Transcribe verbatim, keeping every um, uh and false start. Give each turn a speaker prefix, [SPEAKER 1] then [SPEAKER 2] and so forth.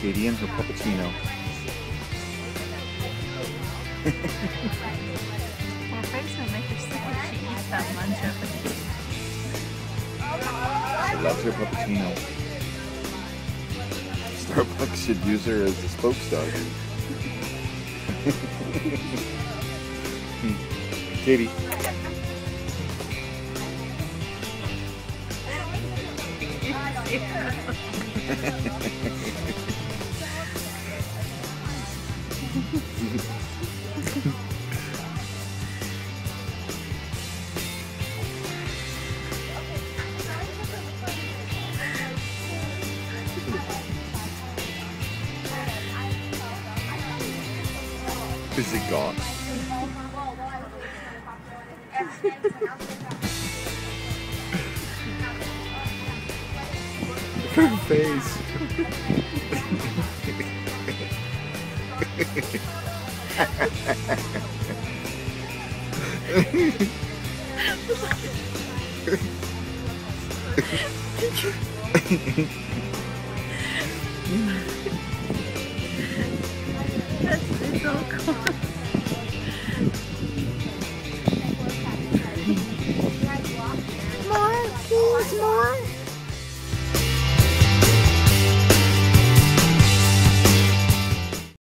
[SPEAKER 1] Katie and her Pup-Accino.
[SPEAKER 2] Her face will make her sick if she eats that much of it.
[SPEAKER 1] She loves her Pup-Accino. Starbucks should use her as the spokesdog. Katie. Is it gone? Her face.
[SPEAKER 2] That's so cool.